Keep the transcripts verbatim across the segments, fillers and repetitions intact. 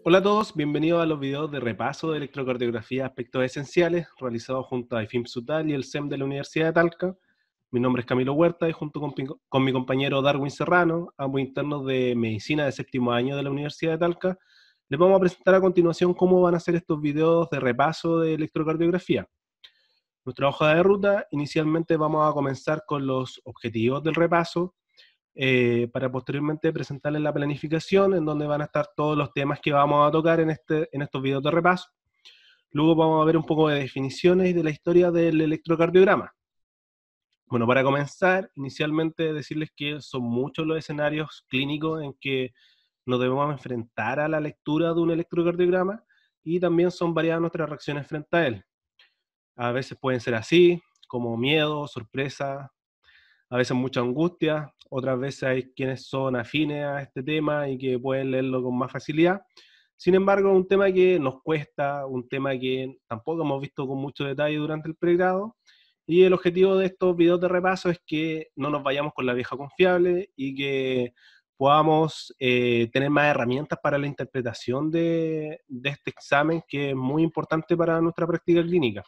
Hola a todos, bienvenidos a los videos de repaso de electrocardiografía Aspectos Esenciales, realizados junto a IFIM Sutal y el S E M de la Universidad de Talca. Mi nombre es Camilo Huerta y junto con, con mi compañero Darwin Serrano, ambos internos de Medicina de séptimo año de la Universidad de Talca, les vamos a presentar a continuación cómo van a ser estos videos de repaso de electrocardiografía. Nuestra hoja de ruta, inicialmente vamos a comenzar con los objetivos del repaso, Eh, para posteriormente presentarles la planificación en donde van a estar todos los temas que vamos a tocar en, este, en estos videos de repaso. Luego vamos a ver un poco de definiciones y de la historia del electrocardiograma. Bueno, para comenzar, inicialmente decirles que son muchos los escenarios clínicos en que nos debemos enfrentar a la lectura de un electrocardiograma y también son variadas nuestras reacciones frente a él. A veces pueden ser así, como miedo, sorpresa, a veces mucha angustia, otras veces hay quienes son afines a este tema y que pueden leerlo con más facilidad. Sin embargo, es un tema que nos cuesta, un tema que tampoco hemos visto con mucho detalle durante el pregrado, y el objetivo de estos videos de repaso es que no nos vayamos con la vieja confiable y que podamos eh, tener más herramientas para la interpretación de, de este examen, que es muy importante para nuestra práctica clínica.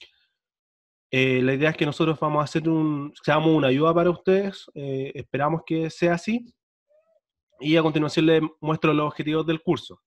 Eh, la idea es que nosotros vamos a hacer un, seamos una ayuda para ustedes, eh, esperamos que sea así, y a continuación les muestro los objetivos del curso.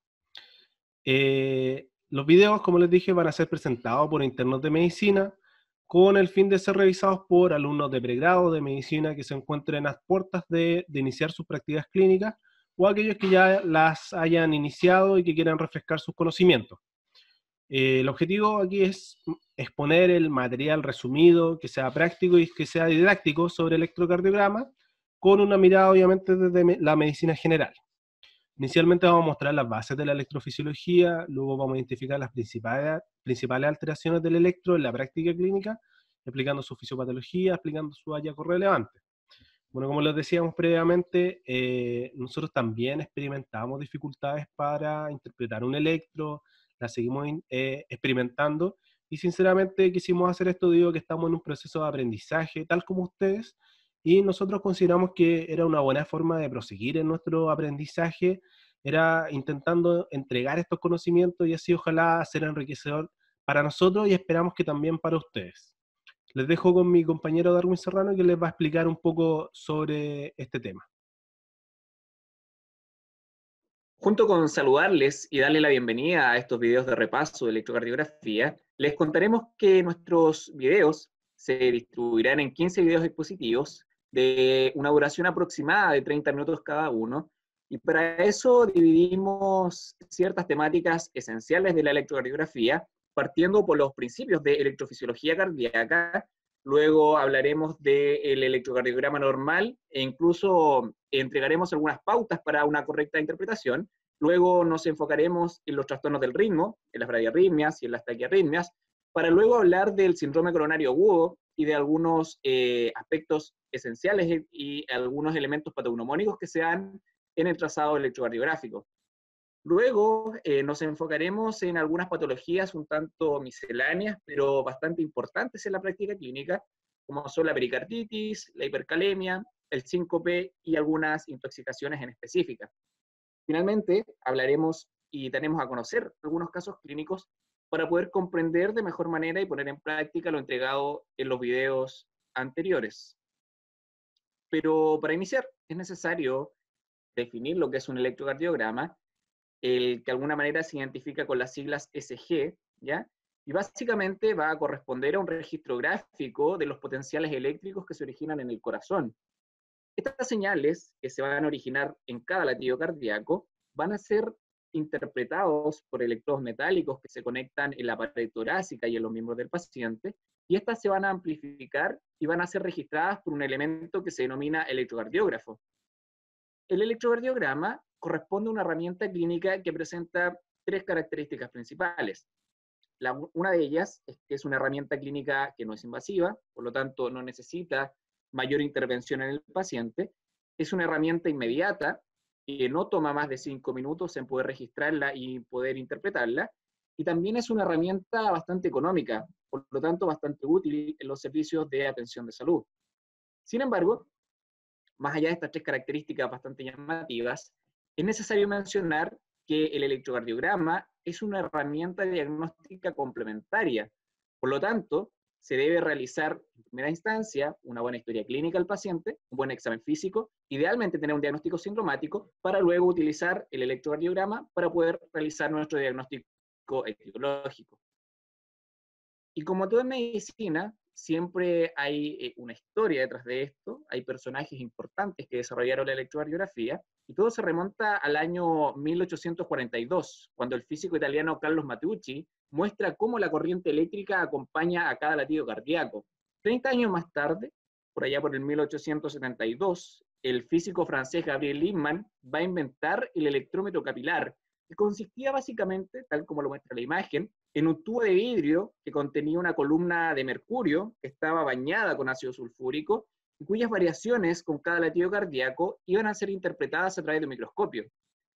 Eh, los videos, como les dije, van a ser presentados por internos de medicina, con el fin de ser revisados por alumnos de pregrado de medicina que se encuentren a las puertas de, de iniciar sus prácticas clínicas, o aquellos que ya las hayan iniciado y que quieran refrescar sus conocimientos. Eh, el objetivo aquí es exponer el material resumido, que sea práctico y que sea didáctico sobre electrocardiograma, con una mirada obviamente desde me la medicina general. Inicialmente vamos a mostrar las bases de la electrofisiología, luego vamos a identificar las principales, principales alteraciones del electro en la práctica clínica, explicando su fisiopatología, explicando su hallazgo relevante. Bueno, como les decíamos previamente, eh, nosotros también experimentamos dificultades para interpretar un electro, la seguimos eh, experimentando, y sinceramente quisimos hacer esto debido a que estamos en un proceso de aprendizaje, tal como ustedes, y nosotros consideramos que era una buena forma de proseguir en nuestro aprendizaje, era intentando entregar estos conocimientos y así ojalá ser enriquecedor para nosotros y esperamos que también para ustedes. Les dejo con mi compañero Darwin Serrano, que les va a explicar un poco sobre este tema. Junto con saludarles y darle la bienvenida a estos videos de repaso de electrocardiografía, les contaremos que nuestros videos se distribuirán en quince videos expositivos de una duración aproximada de treinta minutos cada uno, y para eso dividimos ciertas temáticas esenciales de la electrocardiografía, partiendo por los principios de electrofisiología cardíaca. Luego hablaremos del electrocardiograma normal e incluso entregaremos algunas pautas para una correcta interpretación. Luego nos enfocaremos en los trastornos del ritmo, en las bradiarritmias y en las taquiarritmias, para luego hablar del síndrome coronario agudo y de algunos eh, aspectos esenciales y algunos elementos patognomónicos que se dan en el trazado electrocardiográfico. Luego eh, nos enfocaremos en algunas patologías un tanto misceláneas, pero bastante importantes en la práctica clínica, como son la pericarditis, la hipercalemia, el síncope y algunas intoxicaciones en específica. Finalmente, hablaremos y daremos a conocer algunos casos clínicos para poder comprender de mejor manera y poner en práctica lo entregado en los videos anteriores. Pero para iniciar, es necesario definir lo que es un electrocardiograma, el que de alguna manera se identifica con las siglas S G, ¿ya? Y básicamente va a corresponder a un registro gráfico de los potenciales eléctricos que se originan en el corazón. Estas señales que se van a originar en cada latido cardíaco van a ser interpretados por electrodos metálicos que se conectan en la pared torácica y en los miembros del paciente, y estas se van a amplificar y van a ser registradas por un elemento que se denomina electrocardiógrafo. El electrocardiograma corresponde a una herramienta clínica que presenta tres características principales. La, una de ellas es que es una herramienta clínica que no es invasiva, por lo tanto no necesita mayor intervención en el paciente. Es una herramienta inmediata que no toma más de cinco minutos en poder registrarla y poder interpretarla. Y también es una herramienta bastante económica, por lo tanto bastante útil en los servicios de atención de salud. Sin embargo, más allá de estas tres características bastante llamativas, es necesario mencionar que el electrocardiograma es una herramienta diagnóstica complementaria. Por lo tanto, se debe realizar en primera instancia una buena historia clínica al paciente, un buen examen físico, idealmente tener un diagnóstico sindromático, para luego utilizar el electrocardiograma para poder realizar nuestro diagnóstico etiológico. Y como todo en medicina, siempre hay eh, una historia detrás de esto, hay personajes importantes que desarrollaron la electrocardiografía, y todo se remonta al año mil ochocientos cuarenta y dos, cuando el físico italiano Carlos Matteucci muestra cómo la corriente eléctrica acompaña a cada latido cardíaco. treinta años más tarde, por allá por el mil ochocientos setenta y dos, el físico francés Gabriel Lippmann va a inventar el electrómetro capilar, que consistía básicamente, tal como lo muestra la imagen, en un tubo de vidrio que contenía una columna de mercurio que estaba bañada con ácido sulfúrico y cuyas variaciones con cada latido cardíaco iban a ser interpretadas a través de un microscopio.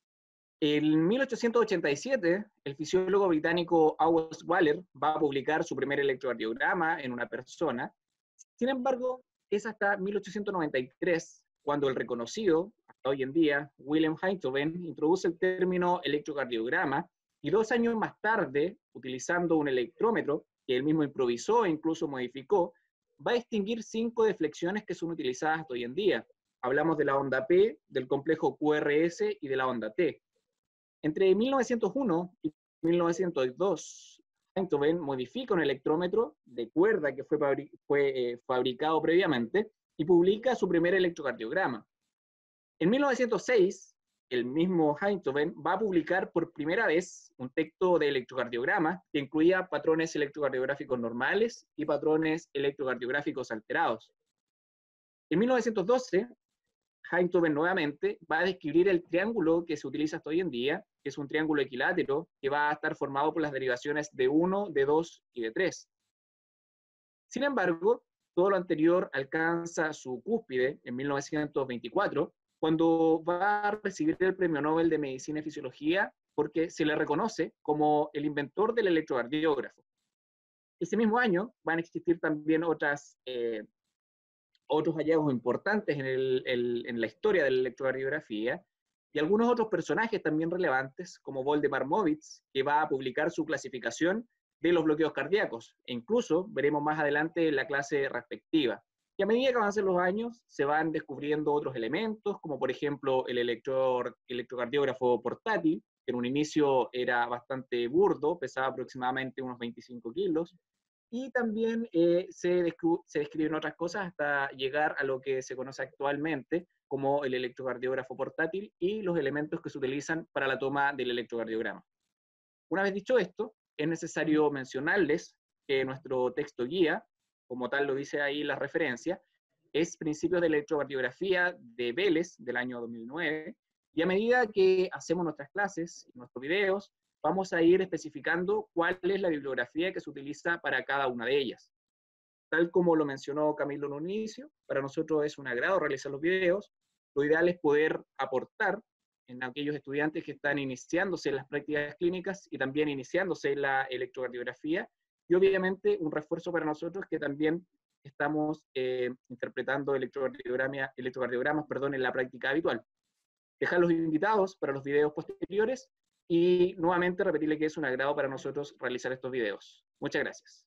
En mil ochocientos ochenta y siete, el fisiólogo británico August Waller va a publicar su primer electrocardiograma en una persona. Sin embargo, es hasta mil ochocientos noventa y tres cuando el reconocido, hasta hoy en día, Wilhelm Einthoven, introduce el término electrocardiograma, y dos años más tarde, utilizando un electrómetro que él mismo improvisó e incluso modificó, va a distinguir cinco deflexiones que son utilizadas hasta hoy en día. Hablamos de la onda P, del complejo Q R S y de la onda T. Entre mil novecientos uno y mil novecientos dos, Einthoven modifica un electrómetro de cuerda que fue, fabri fue eh, fabricado previamente y publica su primer electrocardiograma. En mil novecientos seis, el mismo Einthoven va a publicar por primera vez un texto de electrocardiograma que incluía patrones electrocardiográficos normales y patrones electrocardiográficos alterados. En mil novecientos doce, Einthoven nuevamente va a describir el triángulo que se utiliza hasta hoy en día, que es un triángulo equilátero que va a estar formado por las derivaciones de uno, de dos y de tres. Sin embargo, todo lo anterior alcanza su cúspide en mil novecientos veinticuatro, cuando va a recibir el Premio Nobel de Medicina y Fisiología porque se le reconoce como el inventor del electrocardiógrafo. Ese mismo año van a existir también otras, eh, otros hallazgos importantes en, el, el, en la historia de la electrocardiografía, y algunos otros personajes también relevantes, como Voldemar Movitz, que va a publicar su clasificación de los bloqueos cardíacos, e incluso veremos más adelante la clase respectiva. Y a medida que avancen los años, se van descubriendo otros elementos, como por ejemplo el electro, electrocardiógrafo portátil, que en un inicio era bastante burdo, pesaba aproximadamente unos veinticinco kilos, y también eh, se, se describen otras cosas hasta llegar a lo que se conoce actualmente como el electrocardiógrafo portátil y los elementos que se utilizan para la toma del electrocardiograma. Una vez dicho esto, es necesario mencionarles que nuestro texto guía, como tal lo dice ahí la referencia, es Principios de Electrocardiografía de Vélez del año dos mil nueve, y a medida que hacemos nuestras clases y nuestros videos, vamos a ir especificando cuál es la bibliografía que se utiliza para cada una de ellas. Tal como lo mencionó Camilo en un inicio, para nosotros es un agrado realizar los videos. Lo ideal es poder aportar en aquellos estudiantes que están iniciándose en las prácticas clínicas y también iniciándose en la electrocardiografía, y obviamente un refuerzo para nosotros que también estamos eh, interpretando electrocardiogramas, electrocardiogramas perdón, en la práctica habitual. Dejarlos invitados para los videos posteriores y nuevamente repetirle que es un agrado para nosotros realizar estos videos. Muchas gracias.